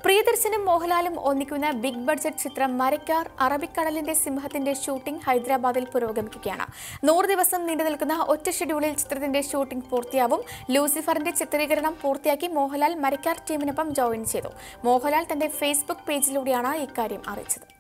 പ്രിയദർശനും മോഹൻലാലും ഒന്നിക്കുന്ന big budget ചിത്രം മരക്കാർ അറബിക്കടലിന്റെ സിംഹത്തിന്റെ ഷൂട്ടിംഗ് ഹൈദരാബാദിൽ പുരോഗമിക്കുകയാണ്. 100 ദിവസം നീണ്ടുനിൽക്കുന്ന ഒറ്റ ഷെഡ്യൂളിൽ ചിത്രത്തിന്റെ ഷൂട്ടിംഗ് പൂർത്തിയാവും. ലൂസിഫറിന്റെ ചിത്രീകരണം പൂർത്തിയാക്കി മോഹൻലാൽ മരക്കാർ ടീമിനൊപ്പം ജോയിൻ ചെയ്തു. മോഹൻലാൽ തന്റെ ഫേസ്ബുക്ക് പേജിലൂടെയാണ് ഇക്കാര്യം അറിയിച്ചത്.